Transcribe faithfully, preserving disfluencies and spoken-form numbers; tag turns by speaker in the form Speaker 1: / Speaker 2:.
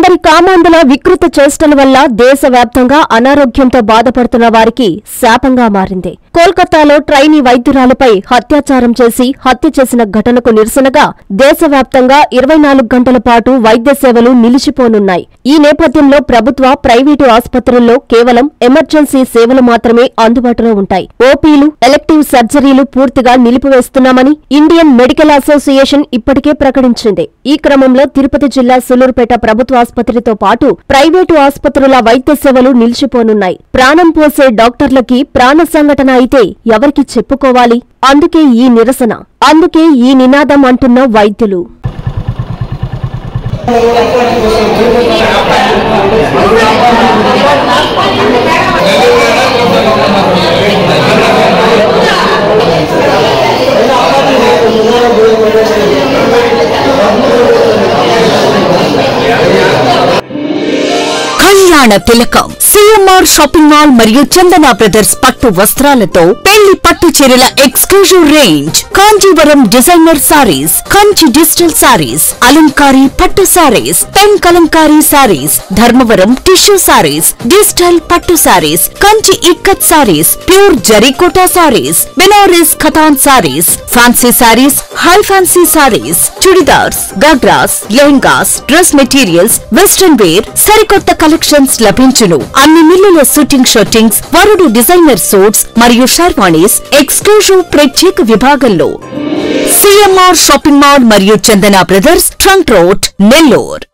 Speaker 1: కొందరి కామాంధుల వికృత చేష్టల వల్ల దేశవ్యాప్తంగా అనారోగ్యంతో బాధపడుతున్న వారికి శాపంగా మారింది. కోల్కతాలో ట్రైనీ వైద్యురాలపై అత్యాచారం చేసి హత్య చేసిన ఘటనకు నిరసనగా దేశవ్యాప్తంగా ఇరవై నాలుగు గంటల పాటు వైద్య సేవలు నిలిచిపోనున్నాయి. ఈ నేపథ్యంలో ప్రభుత్వ, ప్రైవేటు ఆసుపత్రుల్లో కేవలం ఎమర్జెన్సీ సేవలు మాత్రమే అందుబాటులో ఉంటాయి. ఓపీలు, ఎలెక్టివ్ సర్జరీలు పూర్తిగా నిలిపివేస్తున్నామని ఇండియన్ మెడికల్ అసోసియేషన్ ఇప్పటికే ప్రకటించింది. ఈ క్రమంలో తిరుపతి జిల్లా సులూరుపేట ప్రభుత్వ ఆసుపత్రితో పాటు ప్రైవేటు ఆసుపత్రుల వైద్య సేవలు నిలిచిపోనున్నాయి. ప్రాణం పోసే డాక్టర్లకి ప్రాణ సంఘటన అయితే ఎవరికి చెప్పుకోవాలి? అందుకే ఈ నిరసన, అందుకే ఈ నినాదం అంటున్న వైద్యులు. కళ్యాణ తిలకం సిఎంఆర్ షాపింగ్ మాల్ మరియు చందన బ్రదర్స్ పట్టు వస్త్రాలతో పెళ్లి పట్టు చీరల exclusive range, Kanjeevaram designer sarees, Kanchi digital sarees, అలంకారీ పట్టు sarees, pen Kalamkari sarees, Dharmavaram tissue sarees, digital పట్టు sarees, Kanchi ikat sarees, pure Zarikota sarees, Banaras Katan sarees, fancy sarees, high fancy sarees, churidars, ghagras, lehengas, dress materials, western wear, సరికొత్త కలెక్షన్స్ లభించును. అన్ని మిల్లుల షూటింగ్ షూటింగ్స్, వరుడు డిజైనర్ సూట్స్ మరియు sherwanis exclusive ప్రత్యేక విభాగంలో సిఎంఆర్ షాపింగ్ మాల్ మరియు Chandana brothers, trunk road, Nellore.